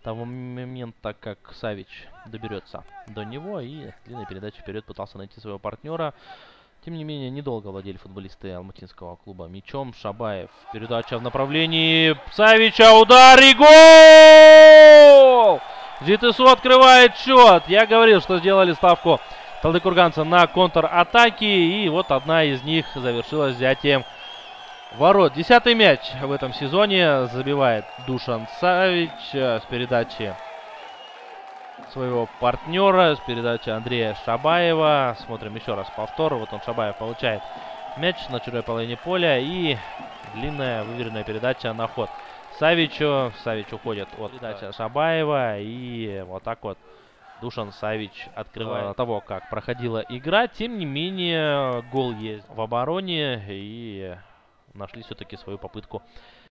того момента, как Савич доберется до него. И длинной передачей вперед пытался найти своего партнера. Тем не менее, недолго владели футболисты алматинского клуба мячом. Шабаев. Передача в направлении Савича. Удар и гол! ЖТСУ открывает счет. Я говорил, что сделали ставку талдыкурганцы на контр-атаки. И вот одна из них завершилась взятием ворот. 10-й мяч в этом сезоне забивает Душан Савич с передачи своего партнера, с передачи Андрея Шабаева. Смотрим еще раз повтор. Вот он, Шабаев, получает мяч на чужой половине поля. И длинная выверенная передача на ход Савичу. Савич уходит от передачи Шабаева. И вот так вот Душан Савич открывает того, как проходила игра. Тем не менее, гол есть в обороне. И нашли все-таки свою попытку